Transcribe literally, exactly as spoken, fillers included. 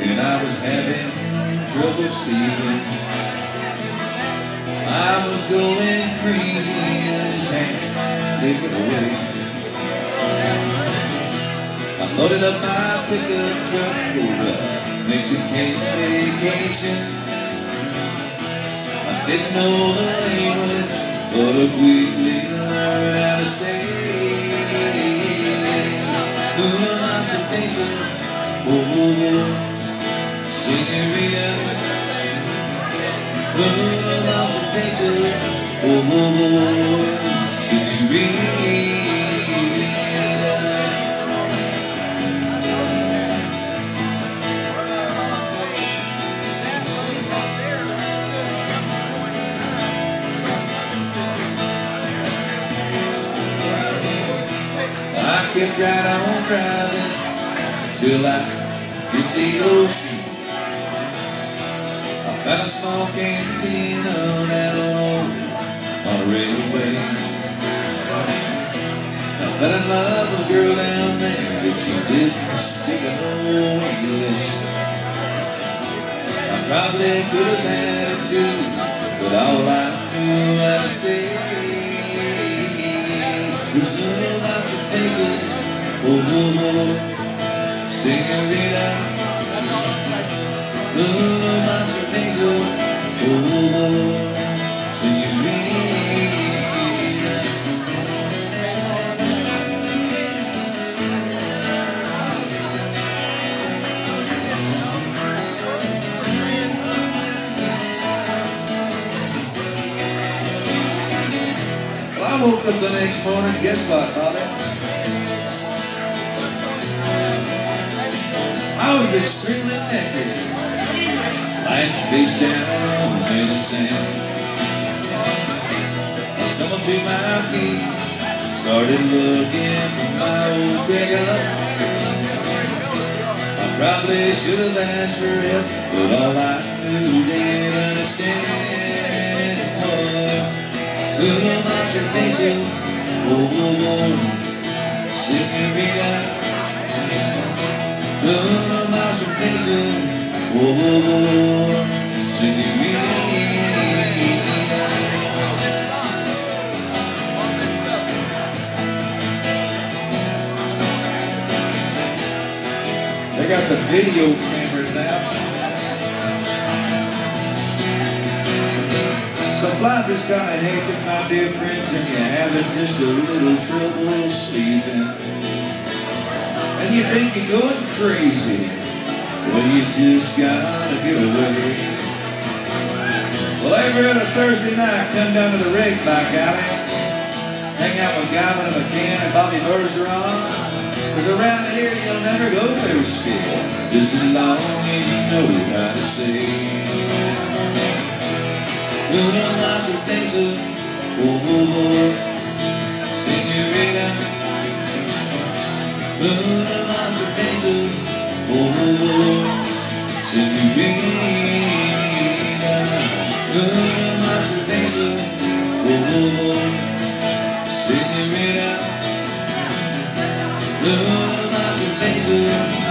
and I was having trouble sleeping. I was going crazy and his hand slipping away. I loaded up my pickup truck for a Mexican vacation. I didn't know the language, but I quickly learned how to say una más cerveza, oh, oh, oh, señorita. Una más cerveza, oh, oh, oh, señorita. I kept right on driving till I hit the ocean. I found a small cantina down on a railway. I fell in love with a girl down there, but she didn't speak no English. I probably could have had her too, but all I knew how to say was una más cerveza, oh, oh, oh, señorita. Una más cerveza, oh, oh, oh, señorita. I woke up the next morning, guess what, Bobby? I was extremely naked, lying face down in the sand. I stumbled to my feet, started looking for my old pickup. I probably should have asked for help, but all I knew didn't understand was una más cerveza, oh, oh, oh, señorita. Una más cerveza, oh, oh, oh, señorita. They got the video cameras out. So flight is kind of hectic, my dear friends, and you're having just a little trouble sleeping. And you think you're going crazy, well, you just gotta get away. Well, every other Thursday night, come down to the Rig Bike Alley, hang out with Gavin and McCann and Bobby Bergeron. Cause around here you'll never go thirsty, just as long as you know how to say una más cerveza, oh, oh, oh, señorita. Una más cerveza, oh, oh, oh, señorita. Una más cerveza, oh, oh, oh, señorita. Una más cerveza.